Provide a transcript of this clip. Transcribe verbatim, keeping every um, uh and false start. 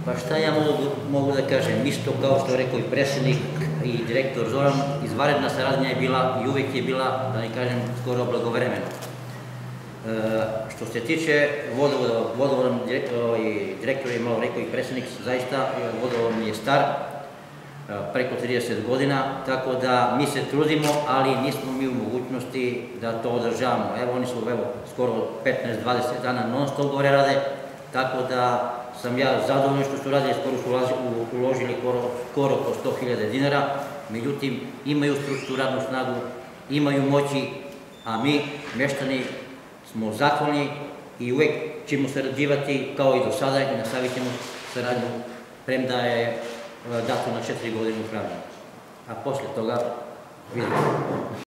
Pa šta ja mogu da kažem, isto kao što je rekao i predsjednik i direktor Zoran, izvanredna saradnja je bila i uvijek je bila, da ne kažem, skoro blagovremeno. Što se tiče vodovoda, vodovod direktor je malo rekao i predsjednik, zaista vodovod mi je star, preko trideset godina, tako da mi se trudimo, ali nismo mi u mogućnosti da to održavamo. Evo, oni su skoro petnaest dvadeset dana non stop gore rade, tako da sam ja zadovoljno što su radili, skoro su uložili skoro po sto hiljada dinara, međutim, imaju stručnu radnu snagu, imaju moći, a mi, meštani, smo zahvalni i uvek ćemo sarađivati kao i do sada i nastavit ćemo saradnju, premda je dato na četiri godine upravljanja. A posle toga vidimo.